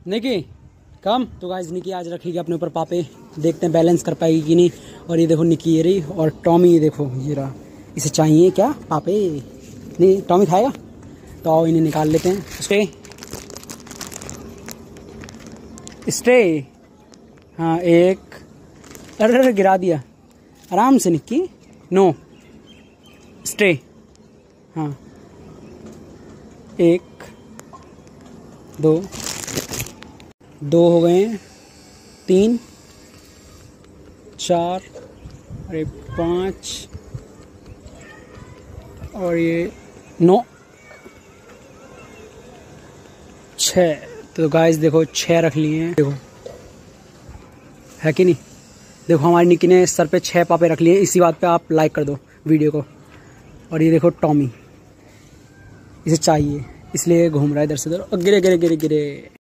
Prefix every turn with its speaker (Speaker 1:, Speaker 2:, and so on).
Speaker 1: निकी कम। तो गाइस निकी आज रखेगी अपने ऊपर पापे, देखते हैं बैलेंस कर पाएगी कि नहीं। और ये देखो निकी ये रही, और टॉमी ये देखो ये रहा। इसे चाहिए क्या पापे? नहीं टॉमी खाएगा, तो आओ इन्हें निकाल लेते हैं। Stay stay. हाँ एक, अरे गिरा दिया, आराम से निक्की। No stay. हाँ एक दो हो गए हैं, 3 4, अरे 5 और ये 9 6। तो गाइस देखो 6 रख लिए हैं, देखो है कि नहीं। देखो हमारी निक्की ने सर पे 6 पापे रख लिए। इसी बात पे आप लाइक कर दो वीडियो को। और ये देखो टॉमी, इसे चाहिए इसलिए घूम रहा है इधर से उधर। गिरे गिरे गिरे गिरे।